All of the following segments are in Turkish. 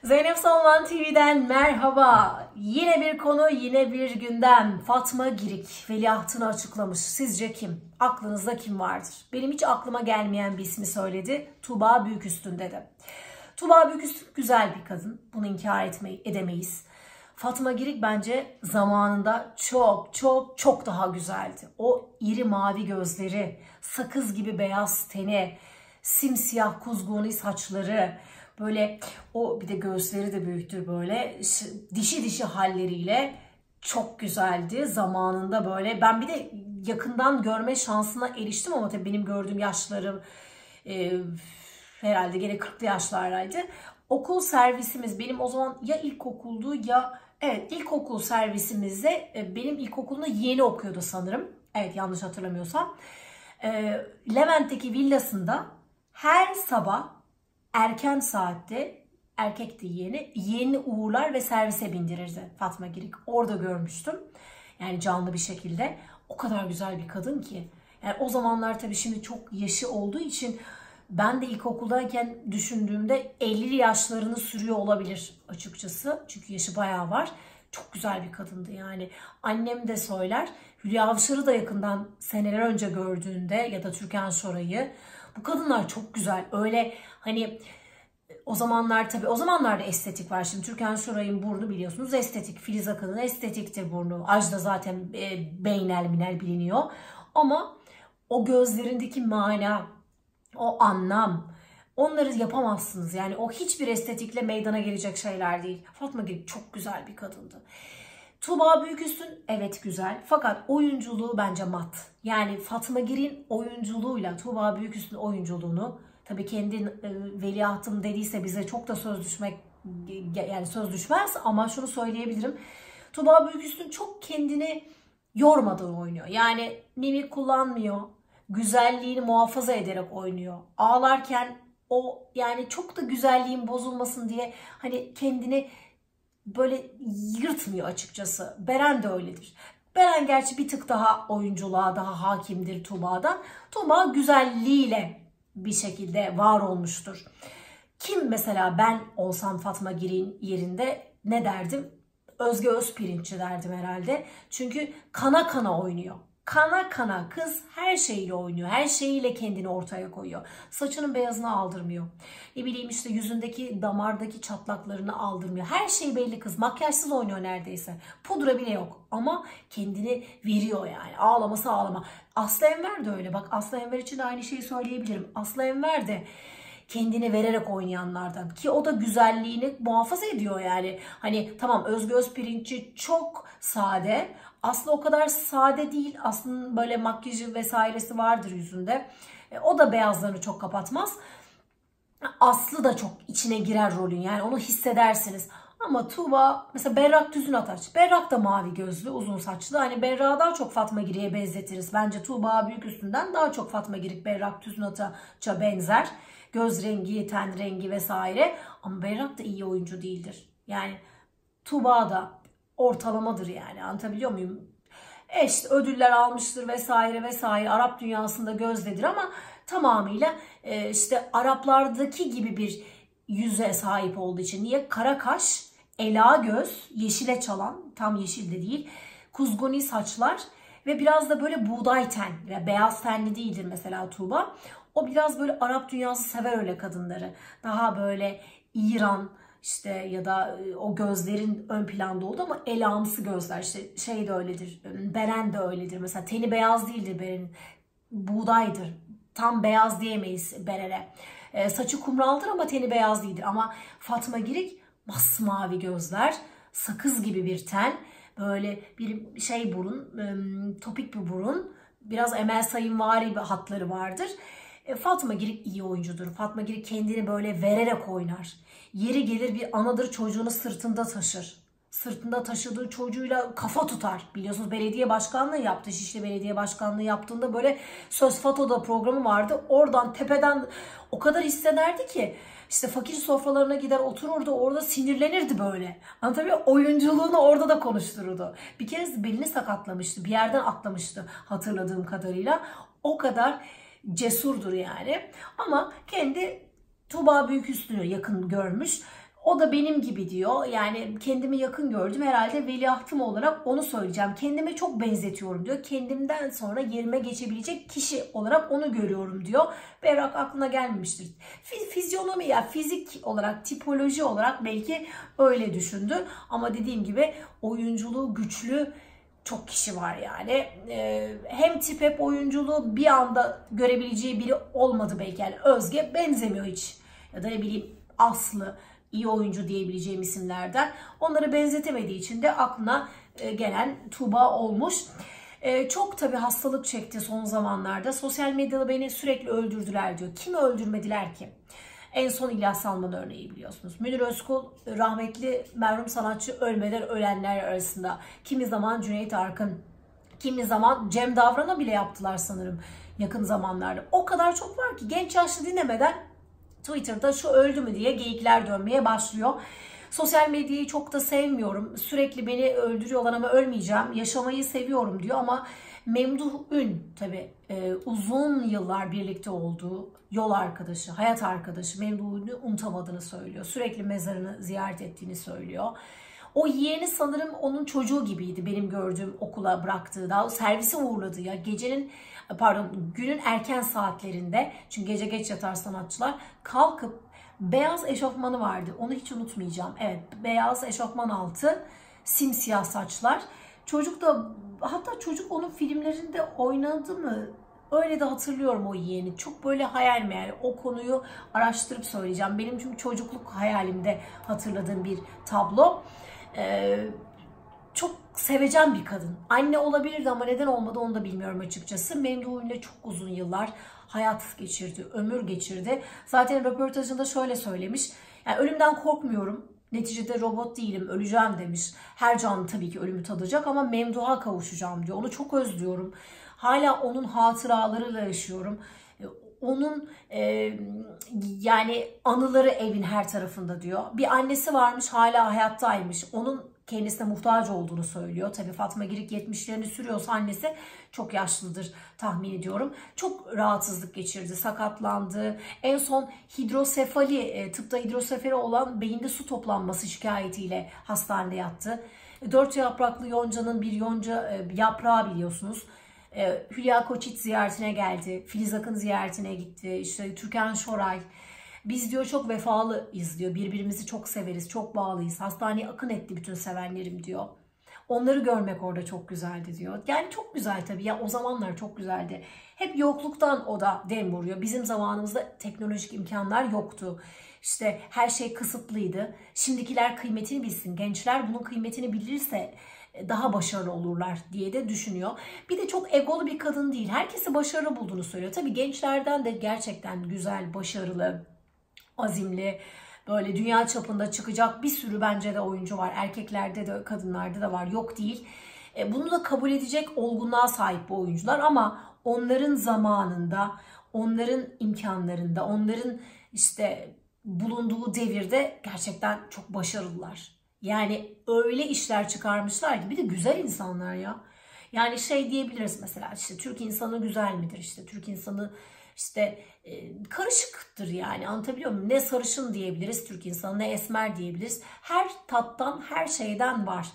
Zeynep Salman TV'den merhaba. Yine bir konu, yine bir gündem. Fatma Girik veliahtını açıklamış. Sizce kim? Aklınızda kim vardır? Benim hiç aklıma gelmeyen bir ismi söyledi. Tuğba Büyüküstün dedi. Tuğba Büyüküstün güzel bir kadın. Bunu inkar edemeyiz. Fatma Girik bence zamanında çok daha güzeldi. O iri mavi gözleri, sakız gibi beyaz teni, simsiyah kuzguni saçları, böyle o bir de gözleri de büyüktür, böyle dişi halleriyle çok güzeldi zamanında. Böyle ben bir de yakından görme şansına eriştim ama tabii benim gördüğüm yaşlarım herhalde gene 40'lı yaşlardaydı. Okul servisimiz benim o zaman ya ilkokuldu ya evet ilkokul servisimizde benim ilkokulunda yeni okuyordu sanırım. Evet, yanlış hatırlamıyorsam. Levent'teki villasında her sabah erken saatte erkekti yeğeni uğurlar ve servise bindirirdi Fatma Girik. Orada görmüştüm. Yani canlı bir şekilde. O kadar güzel bir kadın ki. Yani o zamanlar tabii şimdi çok yaşı olduğu için ben de ilkokuldayken düşündüğümde 50'li yaşlarını sürüyor olabilir açıkçası. Çünkü yaşı bayağı var. Çok güzel bir kadındı yani. Annem de söyler. Hülya Avşar'ı da yakından seneler önce gördüğünde ya da Türkan Şoray'ı. Bu kadınlar çok güzel. Öyle hani o zamanlar tabii o zamanlarda estetik var. Şimdi Türkan Şoray'ın burnu biliyorsunuz estetik. Filiz Akın'ın estetiktir burnu. Ajda zaten beynel minel biliniyor. Ama o gözlerindeki mana, o anlam, onları yapamazsınız. Yani o hiçbir estetikle meydana gelecek şeyler değil. Fatma Girik çok güzel bir kadındı. Tuğba Büyüküstün evet güzel fakat oyunculuğu bence mat. Yani Fatma Girik'in oyunculuğuyla Tuğba Büyüküstün oyunculuğunu tabii kendi veliahtım dediyse bize çok da söz düşmez ama şunu söyleyebilirim. Tuğba Büyüküstün çok kendini yormadan oynuyor. Yani mimik kullanmıyor. Güzelliğini muhafaza ederek oynuyor. Ağlarken o yani çok da güzelliğin bozulmasın diye hani kendini böyle yırtmıyor açıkçası. Beren de öyledir. Beren gerçi bir tık daha oyunculuğa daha hakimdir Tuğba'dan. Tuğba güzelliğiyle bir şekilde var olmuştur. Kim mesela ben olsam Fatma Girik'in yerinde ne derdim? Özge Özpirinççi derdim herhalde. Çünkü kana kana oynuyor. Kana kana kız her şeyiyle oynuyor. Her şeyiyle kendini ortaya koyuyor. Saçının beyazını aldırmıyor. Ne bileyim işte yüzündeki damardaki çatlaklarını aldırmıyor. Her şey belli kız. Makyajsız oynuyor neredeyse. Pudra bile yok. Ama kendini veriyor yani. Ağlaması ağlama. Aslı Enver de öyle. Bak Aslı Enver için de aynı şeyi söyleyebilirim. Aslı Enver de kendini vererek oynayanlardan ki o da güzelliğini muhafaza ediyor yani. Hani tamam Özge Özpirinççi çok sade. Aslı o kadar sade değil. Aslı'nın böyle makyajı vesairesi vardır yüzünde. O da beyazlarını çok kapatmaz. Aslı da çok içine girer rolün. Yani onu hissedersiniz. Ama Tuğba mesela Berrak Tüzün Ataç. Berrak da mavi gözlü, uzun saçlı. Hani Berrak'ı daha çok Fatma Girik'e benzetiriz. Bence Tuğba Büyüküstün'den daha çok Fatma Girik Berrak Tüzün Ataç'a benzer. Göz rengi, ten rengi vesaire. Ama Berrak da iyi oyuncu değildir. Yani Tuğba da ortalamadır yani. Anlatabiliyor muyum? İşte ödüller almıştır vesaire vesaire. Arap dünyasında gözdedir ama tamamıyla işte Araplardaki gibi bir yüze sahip olduğu için. Niye? Kara kaş, ela göz, yeşile çalan, tam yeşil de değil, kuzguni saçlar ve biraz da böyle buğday ten. Yani beyaz tenli değildir mesela Tuğba. O biraz böyle Arap dünyası sever öyle kadınları. Daha böyle İran işte ya da o gözlerin ön planda oldu ama elamsı gözler. İşte şey de öyledir. Beren de öyledir. Mesela teni beyaz değildir Beren'in. Buğdaydır. Tam beyaz diyemeyiz Beren'e. Saçı kumraldır ama teni beyaz değildir. Ama Fatma Girik masmavi gözler. Sakız gibi bir ten. Böyle bir şey burun. Topik bir burun. Biraz Emel Sayınvari bir hatları vardır. Fatma Girik iyi oyuncudur. Fatma Girik kendini böyle vererek oynar. Yeri gelir bir anadır çocuğunu sırtında taşır. Sırtında taşıdığı çocuğuyla kafa tutar. Biliyorsunuz belediye başkanlığı yaptı. Şişli Belediye Başkanlığı yaptığında böyle Söz Fato'da programı vardı. Oradan tepeden o kadar hissederdi ki işte fakir sofralarına gider otururdu. Orada sinirlenirdi böyle. Anlatabiliyor muyum? Oyunculuğunu orada da konuştururdu. Bir kere belini sakatlamıştı. Bir yerden atlamıştı hatırladığım kadarıyla. O kadar cesurdur yani. Ama kendi Tuğba Büyüküstün'ü yakın görmüş. O da benim gibi diyor. Yani kendimi yakın gördüm. Herhalde veliahtım olarak onu söyleyeceğim. Kendime çok benzetiyorum diyor. Kendimden sonra yerime geçebilecek kişi olarak onu görüyorum diyor. Berrak aklına gelmemiştir. Fizyonomi ya fizik olarak, tipoloji olarak belki öyle düşündü. Ama dediğim gibi oyunculuğu güçlü çok kişi var yani. Hem tip hep oyunculuğu bir anda görebileceği biri olmadı belki. Yani Özge benzemiyor hiç. Ya da ne bileyim Aslı iyi oyuncu diyebileceğim isimlerden. Onları benzetemediği için de aklına gelen Tuğba olmuş. Çok tabii hastalık çekti son zamanlarda. Sosyal medyada beni sürekli öldürdüler diyor. Kimi öldürmediler ki? En son İlyas Salman örneği biliyorsunuz. Münir Özkul rahmetli merhum sanatçı ölmeden ölenler arasında. Kimi zaman Cüneyt Arkın, kimi zaman Cem Davran'a bile yaptılar sanırım yakın zamanlarda. O kadar çok var ki genç yaşlı dinlemeden Twitter'da şu öldü mü diye geyikler dönmeye başlıyor. Sosyal medyayı çok da sevmiyorum. Sürekli beni öldürüyorlar ama ölmeyeceğim. Yaşamayı seviyorum diyor ama Memduh Ün tabii uzun yıllar birlikte olduğu yol arkadaşı, hayat arkadaşı Memduh Ün'ü unutamadığını söylüyor. Sürekli mezarını ziyaret ettiğini söylüyor. O yeğeni sanırım onun çocuğu gibiydi benim gördüğüm okula bıraktığı. Daha servise uğurladığı ya günün erken saatlerinde çünkü gece geç yatar sanatçılar kalkıp beyaz eşofmanı vardı. Onu hiç unutmayacağım. Evet beyaz eşofman altı simsiyah saçlar. Çocuk da hatta çocuk onun filmlerinde oynadı mı? Öyle de hatırlıyorum o yeğeni. Çok böyle hayal meyal. O konuyu araştırıp söyleyeceğim. Benim çünkü çocukluk hayalimde hatırladığım bir tablo. Çok sevecen bir kadın. Anne olabilirdi ama neden olmadı onu da bilmiyorum açıkçası. Memduh Ün'le çok uzun yıllar hayat geçirdi, ömür geçirdi. Zaten röportajında şöyle söylemiş. Yani ölümden korkmuyorum. Neticede robot değilim, öleceğim demiş. Her canlı tabii ki ölümü tadacak ama Memduh'a kavuşacağım diyor. Onu çok özlüyorum. Hala onun hatıralarıyla yaşıyorum. Onun yani anıları evin her tarafında diyor. Bir annesi varmış hala hayattaymış. Onun kendisine muhtaç olduğunu söylüyor. Tabii Fatma Girik 70'lerini sürüyorsa annesi çok yaşlıdır tahmin ediyorum. Çok rahatsızlık geçirdi, sakatlandı. En son hidrosefali, tıpta hidrosefali olan beyinde su toplanması şikayetiyle hastanede yattı. 4 yapraklı yoncanın bir yonca yaprağı biliyorsunuz. Hülya Koçit ziyaretine geldi. Filiz Akın ziyaretine gitti. İşte Türkan Şoray. Biz diyor çok vefalıyız diyor. Birbirimizi çok severiz, çok bağlıyız. Hastaneye akın etti bütün sevenlerim diyor. Onları görmek orada çok güzeldi diyor. Yani çok güzel tabii ya o zamanlar çok güzeldi. Hep yokluktan o da dem vuruyor. Bizim zamanımızda teknolojik imkanlar yoktu. İşte her şey kısıtlıydı. Şimdikiler kıymetini bilsin. Gençler bunun kıymetini bilirse daha başarılı olurlar diye de düşünüyor. Bir de çok egolu bir kadın değil. Herkesi başarılı bulduğunu söylüyor. Tabii gençlerden de gerçekten güzel, başarılı, azimli, böyle dünya çapında çıkacak bir sürü bence de oyuncu var. Erkeklerde de kadınlarda da var. Yok değil. Bunu da kabul edecek olgunluğa sahip bu oyuncular ama onların zamanında, onların imkanlarında, onların işte bulunduğu devirde gerçekten çok başarılılar. Yani öyle işler çıkarmışlar ki bir de güzel insanlar ya. Yani şey diyebiliriz mesela işte Türk insanı güzel midir işte Türk insanı işte karışıktır yani anlatabiliyor muyum? Ne sarışın diyebiliriz Türk insanı ne esmer diyebiliriz. Her tattan her şeyden var.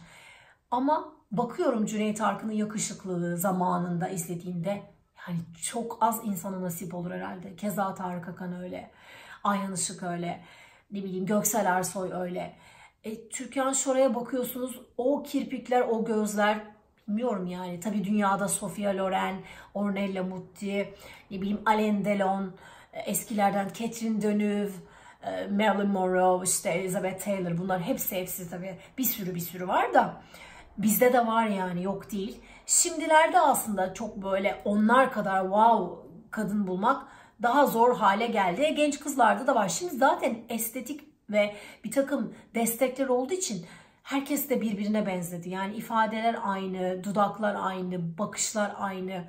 Ama bakıyorum Cüneyt Arkın'ın yakışıklılığı zamanında izlediğimde yani çok az insana nasip olur herhalde. Keza Tarık Akan öyle. Ayhan Işık öyle. Ne bileyim Göksel Ersoy öyle. Türkan Şoray'a bakıyorsunuz o kirpikler o gözler bilmiyorum yani. Tabii dünyada Sofia Loren, Ornella Muti, ne bileyim Alain Delon, eskilerden Catherine Deneuve, Marilyn Monroe, işte Elizabeth Taylor bunlar hepsi tabii bir sürü var da bizde de var yani yok değil. Şimdilerde aslında çok böyle onlar kadar wow kadın bulmak daha zor hale geldi. Genç kızlarda da var. Şimdi zaten estetik ve bir takım destekler olduğu için herkes de birbirine benzedi. Yani ifadeler aynı, dudaklar aynı, bakışlar aynı.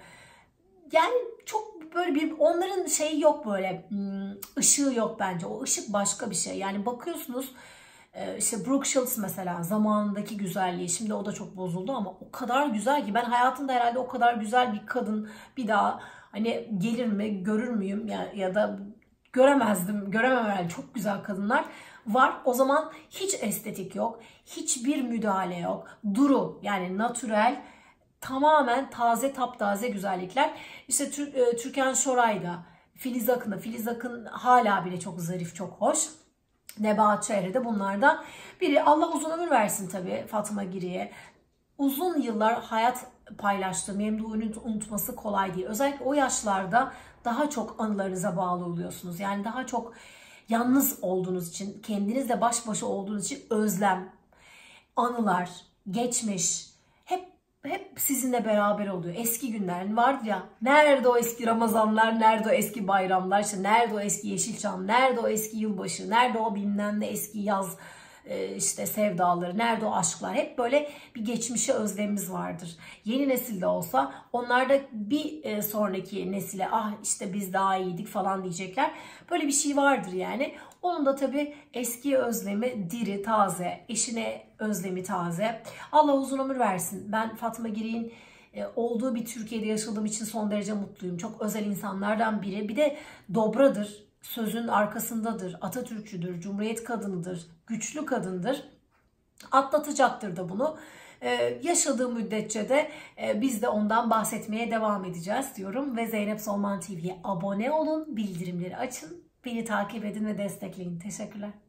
Yani çok böyle bir onların şeyi yok böyle ışığı yok bence. O ışık başka bir şey. Yani bakıyorsunuz işte Brooke Shields mesela zamanındaki güzelliği şimdi o da çok bozuldu ama o kadar güzel ki ben hayatımda herhalde o kadar güzel bir kadın bir daha hani gelir mi görür müyüm ya da göremem herhalde çok güzel kadınlar var. O zaman hiç estetik yok. Hiçbir müdahale yok. Duru, yani natürel, tamamen taze, taptaze güzellikler. İşte Türkan Şoray'da, Filiz Akın'da. Filiz Akın hala bile çok zarif, çok hoş. Nebahat Çehre'de, bunlardan biri. Allah uzun ömür versin tabii Fatma Giri'ye. Uzun yıllar hayat paylaştığı Memduh'un unutması kolay değil. Özellikle o yaşlarda daha çok anılarınıza bağlı oluyorsunuz. Yani daha çok yalnız olduğunuz için, kendinizle baş başa olduğunuz için özlem, anılar, geçmiş hep sizinle beraber oluyor. Eski günler vardır ya. Nerede o eski Ramazanlar, nerede o eski bayramlar, işte nerede o eski Yeşilçam, nerede o eski yılbaşı, nerede o bilmem ne eski yaz işte sevdaları, nerede o aşklar. Hep böyle bir geçmişe özlemimiz vardır. Yeni nesilde olsa onlar da bir sonraki nesile ah işte biz daha iyiydik falan diyecekler. Böyle bir şey vardır yani. Onun da tabii eski özlemi diri, taze, eşine özlemi taze. Allah uzun ömür versin. Ben Fatma Giri'nin olduğu bir Türkiye'de yaşadığım için son derece mutluyum. Çok özel insanlardan biri. Bir de dobradır. Sözün arkasındadır. Atatürkçüdür. Cumhuriyet kadınıdır. Güçlü kadındır. Atlatacaktır da bunu. Yaşadığı müddetçe de biz de ondan bahsetmeye devam edeceğiz diyorum. Ve Zeynep Solman TV'ye abone olun. Bildirimleri açın. Beni takip edin ve destekleyin. Teşekkürler.